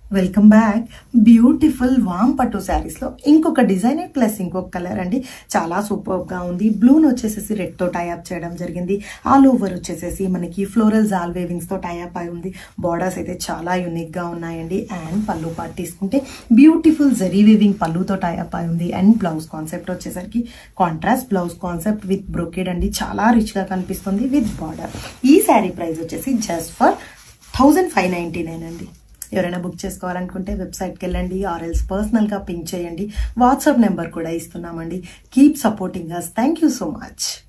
Welcome back. Beautiful వామ్ పట్టు శారీస్ లో ఇంకొక డిజైన్ ప్లస్ ఇంకొక కలర్ అండి. చాలా సూపర్ గా ఉంది. బ్లూన్ వచ్చేసేసి రెడ్ తో టైఅప్ చేయడం జరిగింది. ఆల్ ఓవర్ వచ్చేసేసి మనకి ఫ్లోరల్ జాల్ వేవింగ్స్ తో టైఅప్ అయి ఉంది. బార్డర్స్ అయితే చాలా యూనిక్ గా ఉన్నాయండి. అండ్ పళ్ళు పార్ట్ తీసుకుంటే బ్యూటిఫుల్ జరీ వీవింగ్ పళ్ళుతో టైఅప్ అయి ఉంది. అండ్ బ్లౌజ్ కాన్సెప్ట్ వచ్చేసరికి contrast blouse concept with brocade అండి. చాలా రిచ్ గా కనిపిస్తుంది విత్ బార్డర్. ఈ శారీ ప్రైస్ వచ్చేసి జస్ట్ ఫర్ 1599 అండి. ఎవరైనా బుక్ చేసుకోవాలనుకుంటే వెబ్సైట్కి వెళ్ళండి, ఆర్ఎల్స్ పర్సనల్గా పింక్ చేయండి. వాట్సాప్ నెంబర్ కూడా ఇస్తున్నామండి. Keep supporting us. Thank you so much.